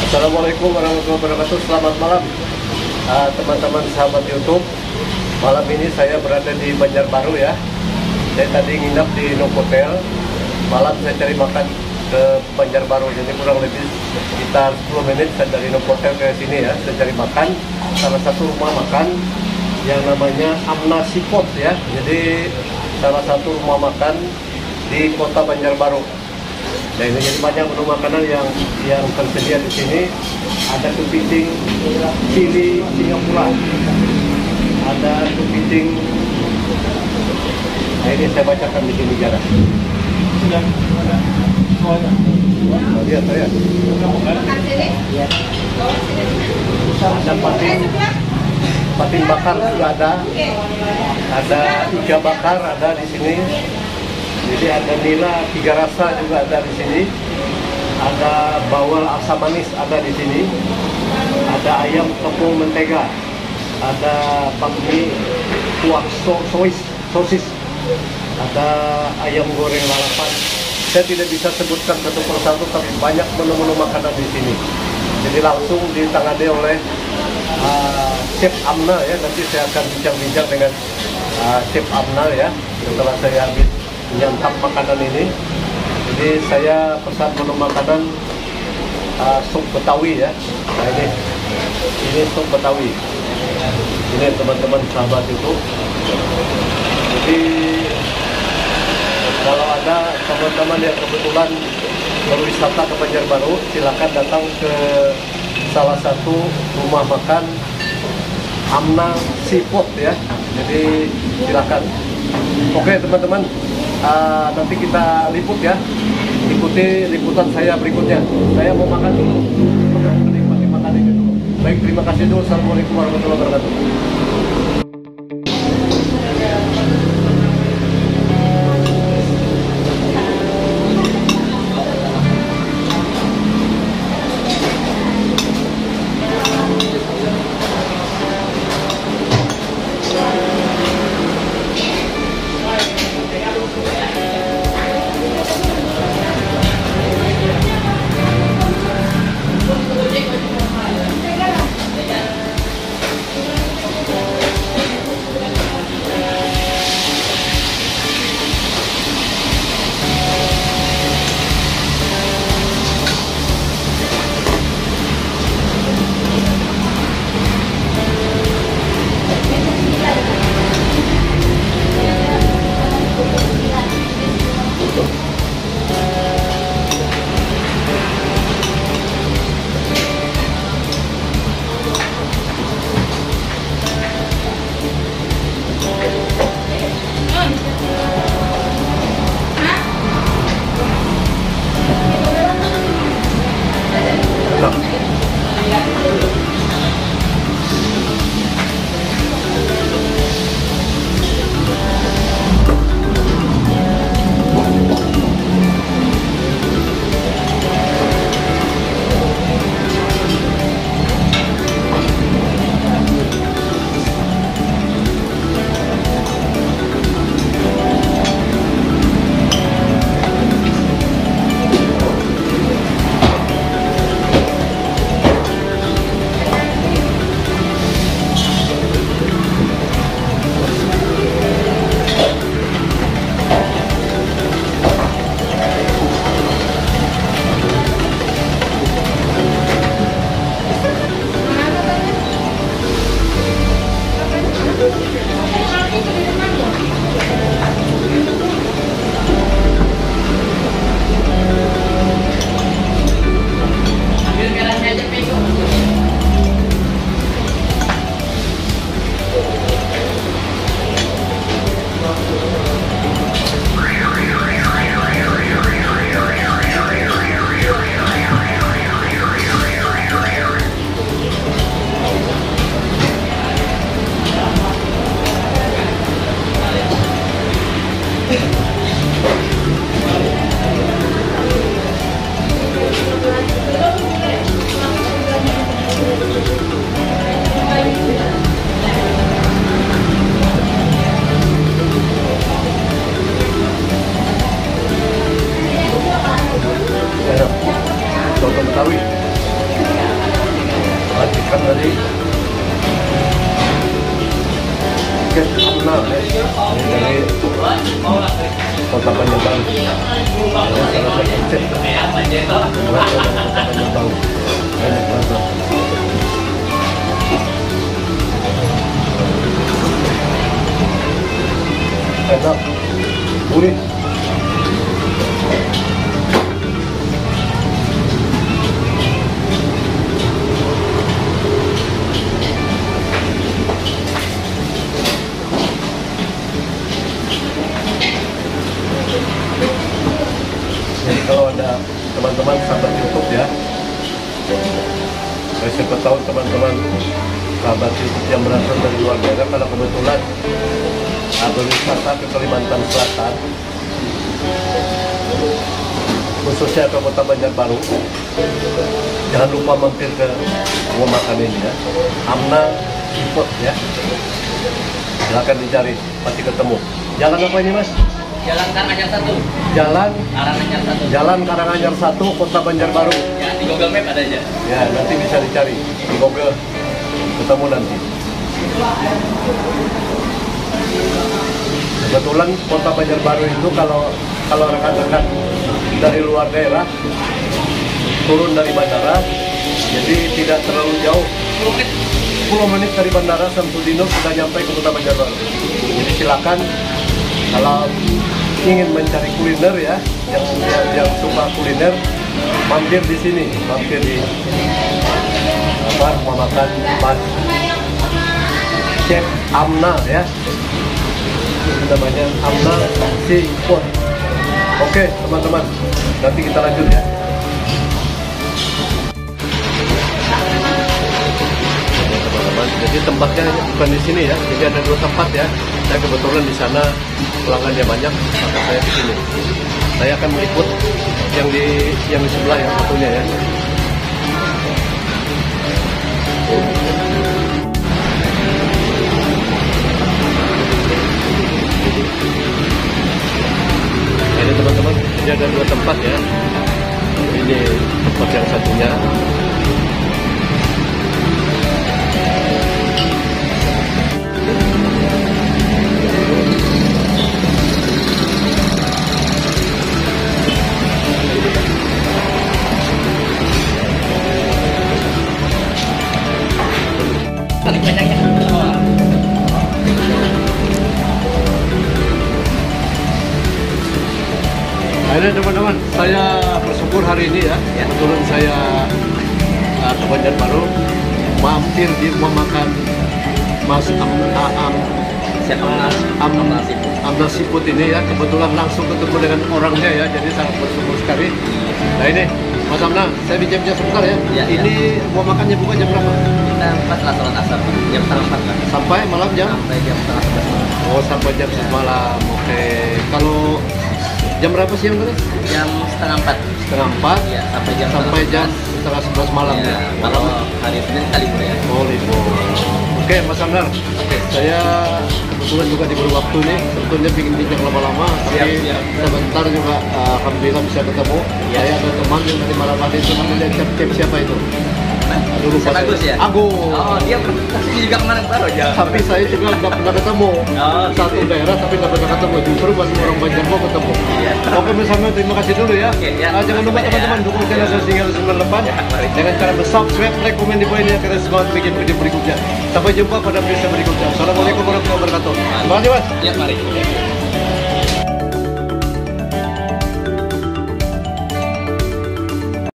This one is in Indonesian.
Assalamualaikum warahmatullahi wabarakatuh. Selamat malam teman-teman sahabat YouTube. Malam ini saya berada di Banjarbaru ya. Saya tadi nginap di Novotel. Malam saya cari makan ke Banjarbaru. Jadi kurang lebih sekitar 10 menit saya dari Novotel ke sini ya. Saya cari makan salah satu rumah makan yang namanya Amna Seafood ya. Jadi salah satu rumah makan di kota Banjarbaru. Nah, ini jadi banyak menu makanan yang tersedia di sini. Ada kepiting cili Singapura, ada kepiting. Nah, ini saya bacakan di sini jarak. Lihat saya. Ada patin bakar juga ada iga bakar ada di sini. Jadi ada nila 3 rasa juga ada di sini. Ada bawal asam manis ada di sini. Ada ayam tepung mentega. Ada bakmi kuah sosis. Ada ayam goreng lalapan. Saya tidak bisa sebutkan satu persatu, tapi banyak menu-menu makanan di sini. Jadi langsung ditangani oleh Chef Amna ya. Nanti saya akan bincang-bincang dengan Chef Amna ya. Setelah saya habis menyantap makanan ini, jadi saya pesan menu makanan sup Betawi ya. Nah ini sup Betawi. Ini teman-teman sahabat itu. Jadi kalau ada teman-teman yang kebetulan berwisata ke Banjarbaru, silakan datang ke salah satu rumah makan Amna Seafood ya. Jadi silakan. Oke teman-teman, nanti kita liput ya. Ikuti liputan saya berikutnya. Saya mau makan dulu. Menikmati makan ini dulu. Baik, terima kasih dulu. Assalamualaikum warahmatullahi wabarakatuh. dari Kota Banjarbaru. Salah satu cek Kota Banjarbaru. Banyak banget. Enak, gurih. Jadi kalau ada teman-teman sahabat YouTube ya, saya siapa tahu teman-teman sahabat YouTube yang berasal dari luar daerah, kalau kebetulan berwisata ke Kalimantan Selatan, khususnya ke Kota Banjarbaru, jangan lupa mampir ke rumah makan ini ya, Amna Seafood ya. Silahkan dicari, pasti ketemu. Jalan apa ini Mas? Jalan Karanganyar 1. Jalan Karanganyar 1. Jalan Karanganyar 1, Kota Banjarbaru. Ya, di Google Map ada aja. Ya, nanti bisa dicari di Google, ketemu nanti. Kebetulan Kota Banjarbaru itu kalau rekan-rekan dari luar daerah turun dari bandara, jadi tidak terlalu jauh. 10 menit dari bandara Samsudinur sudah nyampe ke Kota Banjarbaru. Jadi silakan kalau ingin mencari kuliner ya, yang suka kuliner, mampir di sini, mampir di rumah makan Mas Chef Amna ya. Ini namanya Amna Seafood. Oke teman-teman, nanti kita lanjut ya. Teman-teman, jadi tempatnya bukan di sini ya. Jadi ada 2 tempat ya. Saya kebetulan di sana pelanggannya banyak, maka saya di sini. Saya akan meliput yang di sebelah yang satunya ya. Ini teman-teman, jadi ada 2 tempat ya. Ini tempat yang satunya. Paling banyaknya. Ini teman-teman, saya bersyukur hari ini ya. Kebetulan saya ke Banjarbaru, mampir di rumah makan Mas Amna Seafood ini ya. Kebetulan langsung ketemu dengan orangnya ya, jadi sangat bersyukur sekali. Nah ini Mas Amna, saya bincang-bincang sebentar ya. Ini rumah makannya buka jam berapa? Kita 4 lah sholat asar, jam setengah 4 kan. Sampai malam jam? Sampai jam setengah 11 malam. Oh, sampai jam 11 malam. Oke. Kalau jam berapa siang tadi? Jam setengah 4. Setengah 4? Ya, sampai jam setengah 11 malam ya. Kalau hari Senin kali ya. Oh, libur. Oke, Mas Amnar. Saya kebetulan juga diberi waktu nih. Sebetulnya ingin bincang lama-lama, tapi sebentar juga alhamdulillah bisa ketemu. Saya ada teman yang dari Malamadi itu namanya Chef siapa itu? Aduh, lupa saya. Agus ya? Agus. Oh, dia pernah juga kemarin baru aja. Tapi saya juga nggak pernah ketemu. Satu daerah tapi nggak pernah ketemu. Justru pas orang Banjarbaru ketemu. Iya. Oke, bersama terima kasih dulu ya. Oke, ya. Jangan lupa teman-teman dukung channel saya Singgah 98 dengan cara subscribe, like, komen di bawah ini agar semangat bikin video berikutnya. Sampai jumpa pada video berikutnya. Assalamualaikum warahmatullahi wabarakatuh. Terima kasih Mas. Ya, mari.